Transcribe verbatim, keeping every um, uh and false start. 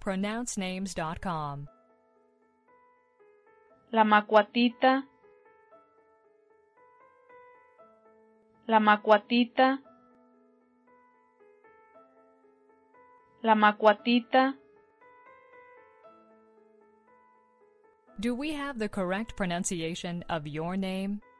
pronounce names dot com. La Macuatita, la Macuatita, la Macuatita. Do we have the correct pronunciation of your name?